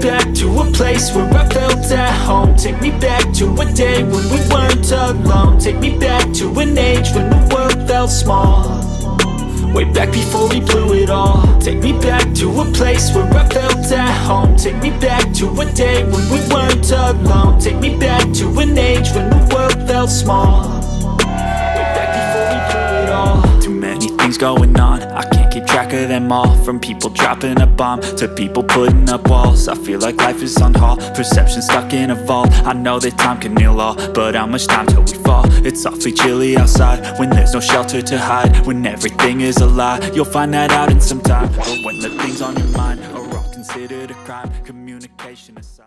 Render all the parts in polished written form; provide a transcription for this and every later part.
back to a place where I felt at home. Take me back to a day when we weren't alone. Take me back to an age when the world felt small. Way back before we blew it all. Take me back to a place where I felt at home. Take me back to a day when we weren't alone. Take me back to an age when the world felt small. Way back before we blew it all. Too many things going on, I can't keep track of them all. From people dropping a bomb to people putting up walls. I feel like life is on hold, perception stuck in a vault. I know that time can heal all, but how much time till we fall? It's awfully chilly outside when there's no shelter to hide. When everything is a lie, you'll find that out in some time. But when the things on your mind are all considered a crime, communication aside.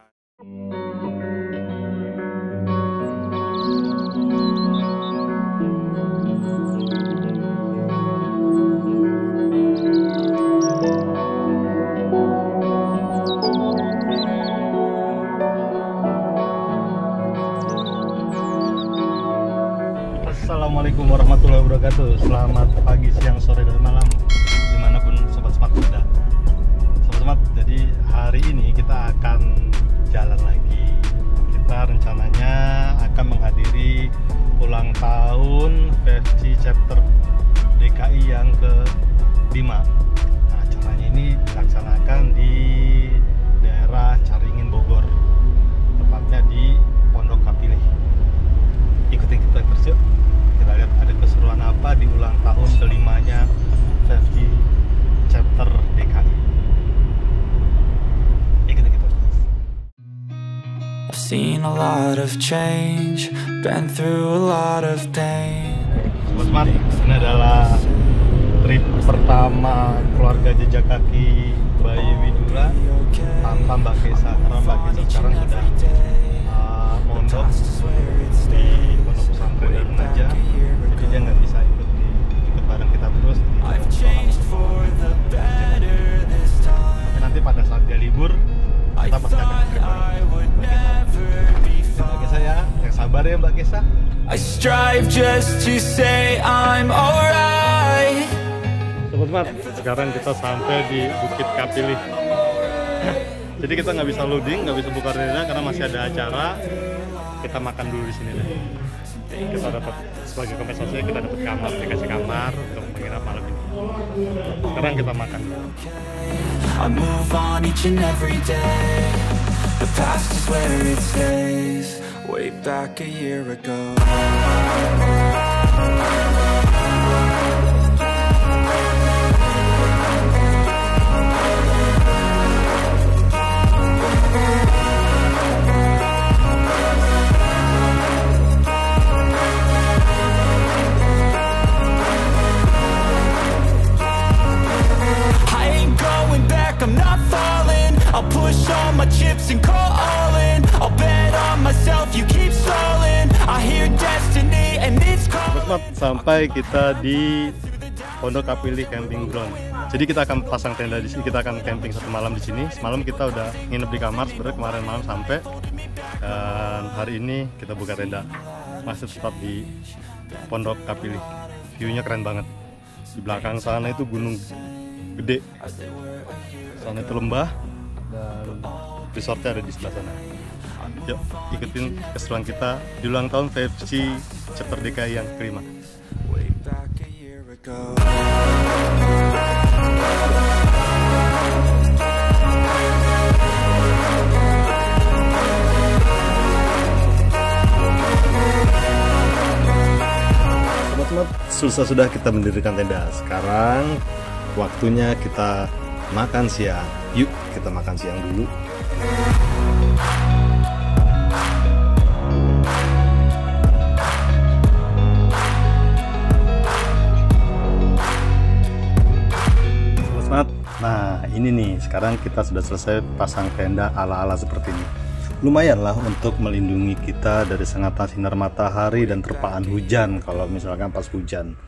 Assalamualaikum warahmatullahi wabarakatuh. Selamat pagi, siang, sore, dan malam dimanapun Sobat Smart berada. Sobat Smart, jadi hari ini kita akan jalan lagi. Kita rencananya akan menghadiri ulang tahun VFC Chapter DKI yang ke-5. Nah, acaranya ini dilaksanakan di daerah Caringin, Bogor, tepatnya di Pondok Kapilih. Ikutin kita terus yuk. Kita lihat ada keseruan apa di ulang tahun ke-5-nya VFC Chapter DKI. Ikutin kita terus. I've seen a lot of change, been through a lot of pain. Sobat Smart, ini adalah trip pertama keluarga jejak kaki Bayi Widura tanpa Mbak Kesa, karena Mbak Kesa sekarang sudah mondok di pondok pesantren dan mengajar, jadi dia nggak bisa ikut bareng kita terus di tapi nanti pada saat dia libur kita pasti akan ikut bareng Mbak Kesa ya. Yang sabar ya Mbak Kesa. I strive just to say I'm alright. Sobat Smart, sekarang kita sampai di Bukit Kapilih. Jadi kita nggak bisa loading, nggak bisa buka reda karena masih ada acara. Kita makan dulu di sini deh. Kita dapat sebagai kompensasi, kita dapat kamar, dikasih kamar untuk menginap malam ini. Sekarang kita makan. I move on each and every day. The past is where it stays. Way back a year ago. I'll push all my chips and call all in. I'll bet on myself, you keep stalling. I hear destiny and it's calling. Sampai kita di Pondok Kapilih Camping Ground. Jadi kita akan pasang tenda di sini, kita akan camping satu malam di sini. Semalam kita udah nginep di kamar, sebenarnya kemarin malam sampai. Dan hari ini kita buka tenda. Masih tetap di Pondok Kapilih. View-nya keren banget. Di belakang sana itu gunung gede. Sana itu lembah. Dan resortnya ada di sebelah sana. Yuk, ikutin keseruan kita di ulang tahun VFC Chapter DKI yang ke-5. Sobat-sobat, sudah kita mendirikan tenda. Sekarang waktunya kita makan siang. Yuk kita makan siang dulu. Sobat, nah ini nih, sekarang kita sudah selesai pasang tenda ala-ala seperti ini. Lumayan lah untuk melindungi kita dari sengatan sinar matahari dan terpaan hujan kalau misalkan pas hujan.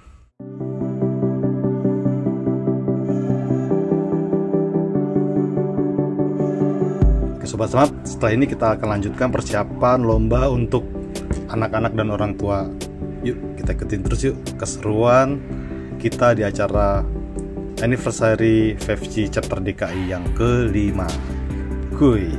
Sobat Smart, setelah ini kita akan lanjutkan persiapan lomba untuk anak-anak dan orang tua. Yuk kita ikutin terus yuk keseruan kita di acara anniversary VFC Chapter DKI yang ke-5. Kuy.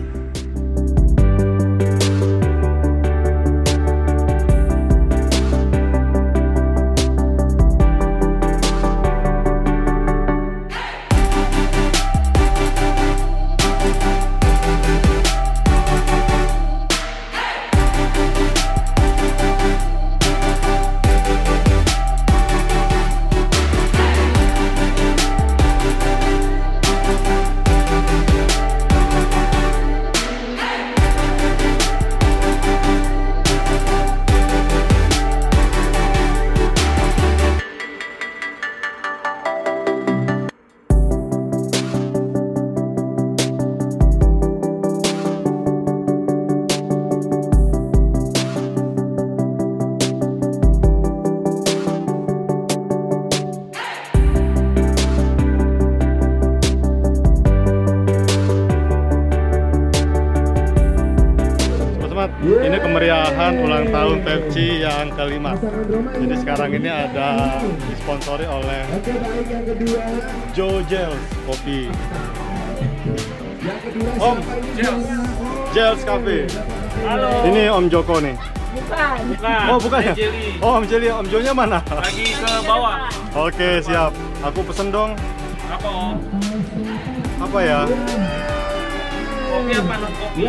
Ini kemeriahan ulang tahun Pepsi yang kelima. Jadi sekarang ini ada disponsori oleh Joe Gels Kopi. Om Gels Cafe. Halo. Ini Om Joko nih. Bukan. Oh bukan ya? Jelly. Oh Om Jelly. Om Jonya mana? Lagi ke bawah. Oke siap. Aku pesen dong. Apa Om? Apa ya? Kopi apa non kopi?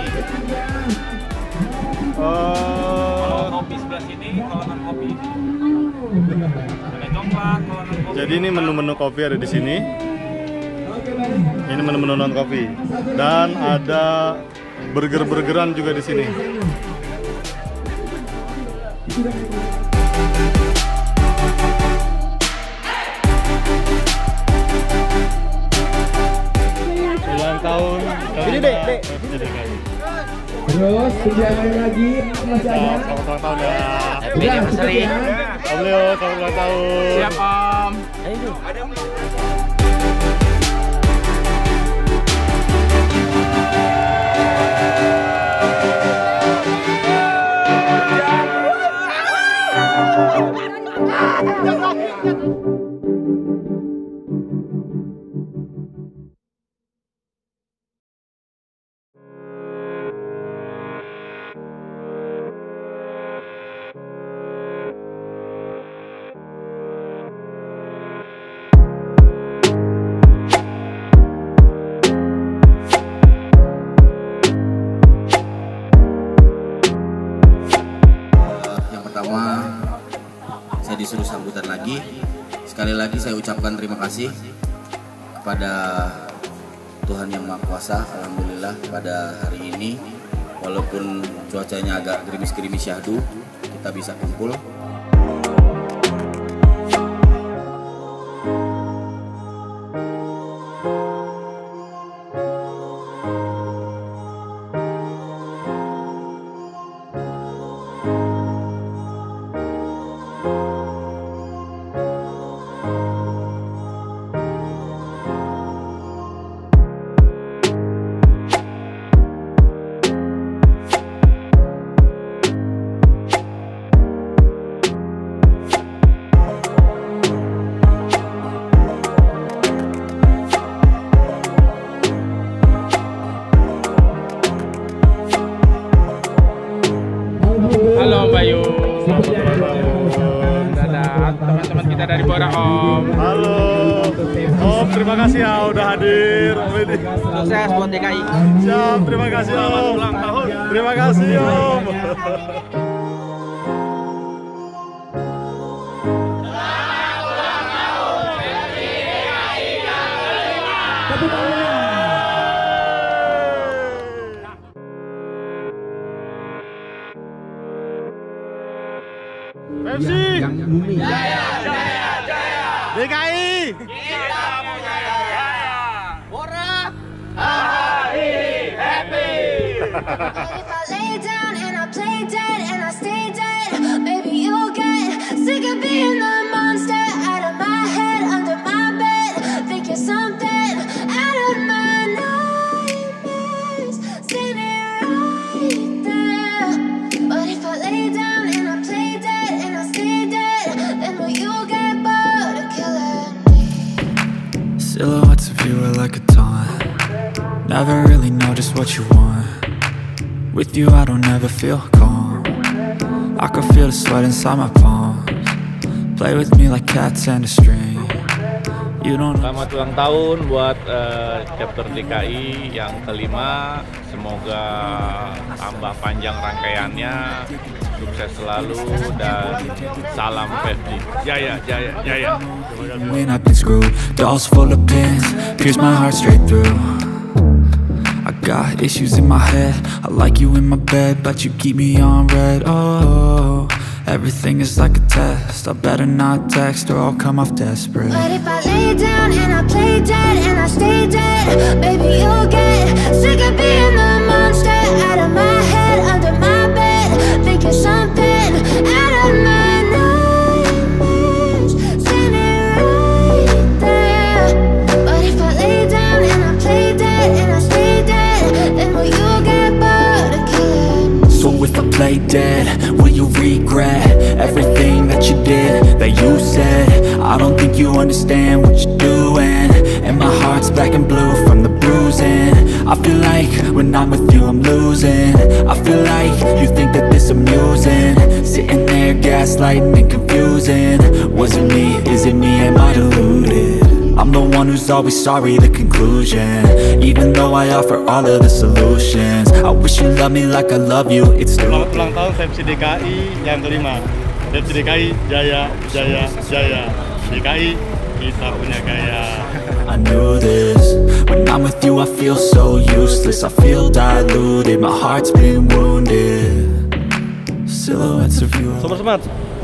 Kalau kopi sebelah sini, kalau non kopi ini. Ada coklat, kalau non kopi. Jadi ini menu-menu kopi ada di sini. Ini menu-menu non kopi. Dan ada burger-burgeran juga di sini. Ulang tahun. Ini dek. Terus perjalanan lagi masih ada. Selamat ulang tahun ya. Happy anniversary. Om Leo, selamat ulang tahun. Siap Om. Pertama, saya disuruh sambutan lagi. Sekali lagi saya ucapkan terima kasih kepada Tuhan Yang Maha Kuasa. Alhamdulillah pada hari ini, walaupun cuacanya agak gerimis-gerimis syahdu, kita bisa kumpul. Halo Bayu. Dadah teman-teman kita dari Bora Om. Halo. Om, terima kasih ya udah hadir. Sukses buat DKI. Siap, terima kasih Om. Selamat ulang tahun. Terima kasih Om. Pepsi. DKI. Kita mau jaya. Bora. Happy. If I lay down and I play dead and I stay dead, maybe you'll get sick of being the monster out of my head, under my bed. Think you're something out of my nightmares, standing right there. But if I lay down and I play dead and I stay dead, then will you get bored of killing me? Silhouettes of you are like a taunt. never really know just what you want. With you I don't ever feel calm. I can feel the sweat inside my palms. Play with me like cats and a string. You don't. Selamat ulang tahun buat chapter DKI yang kelima. Semoga tambah panjang rangkaiannya, sukses selalu, dan salam Febri. Jaya, jaya, jaya. When I've been screwed, dolls full of pins, pierce my heart straight through. I got issues in my head, I like you in my bed, but you keep me on red. Oh, everything is like a test, I better not text or I'll come off desperate. But if I lay down and I play dead and I stay dead, baby, you'll get sick of being the monster out of my head, under my bed, thinking something out of my nightmares, standing right there. But if I lay down and I play dead and I stay dead, then will you get bored of killing me? So if I play dead, will you regret everything that you did, that you said? I don't think you understand what you're doing, and my heart's black and blue from the bruising. I feel like when I'm with you I'm losing. I feel like you think that this amusing, sitting there gaslighting and confusing. Was it me? Is it me? Am I deluded? I'm the one who's always sorry, the conclusion. Even though I offer all of the solutions, I wish you loved me like I love you. It's Selamat ulang tahun Pepsi DKI yang kelima. Pepsi DKI jaya, jaya, jaya. DKI kita punya gaya. I knew this. When I'm with you I feel so useless, I feel diluted, my heart's been wounded. Silhouettes of you. Sobat Smart,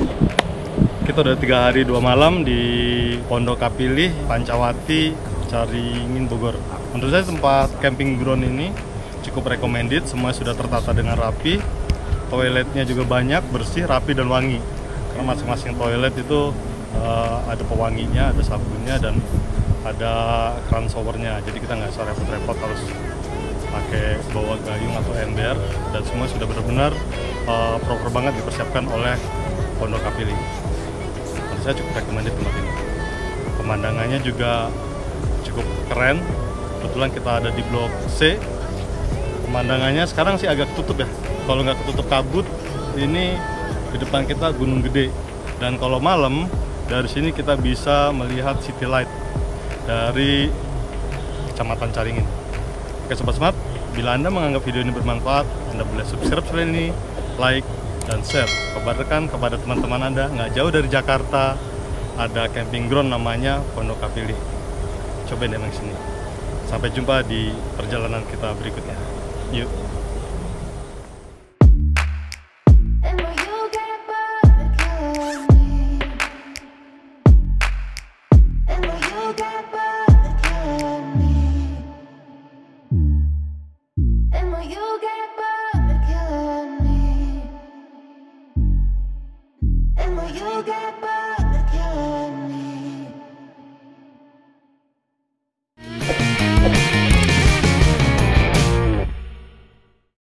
kita udah 3 hari 2 malam di Pondok Kapilih, Pancawati, Caringin, Bogor. Menurut saya tempat camping ground ini cukup recommended, semua sudah tertata dengan rapi. Toiletnya juga banyak, bersih, rapi, dan wangi. Karena masing-masing toilet itu ada pewanginya, ada sabunnya, dan ada keran showernya. Jadi kita nggak usah repot-repot harus pakai bawa gayung atau ember, dan semua sudah benar-benar proper banget dipersiapkan oleh Pondok Kapilih. Menurut saya cukup recommended tempat ini. Pemandangannya juga cukup keren. Kebetulan kita ada di blok C. Pemandangannya sekarang sih agak ketutup ya. Kalau nggak ketutup kabut, ini di depan kita Gunung Gede. Dan kalau malam, dari sini kita bisa melihat city light dari Kecamatan Caringin. Oke Sobat Smart, bila Anda menganggap video ini bermanfaat, Anda boleh subscribe channel ini, like, dan share. Kabarkan kepada teman-teman Anda, nggak jauh dari Jakarta, ada camping ground namanya Pondok Kapilih. Cobain deh sini. Sampai jumpa di perjalanan kita berikutnya. Yuk. And will you get bored of killing me? And will you get bored of killing me? And will you get bored of killing me? And will you get bored?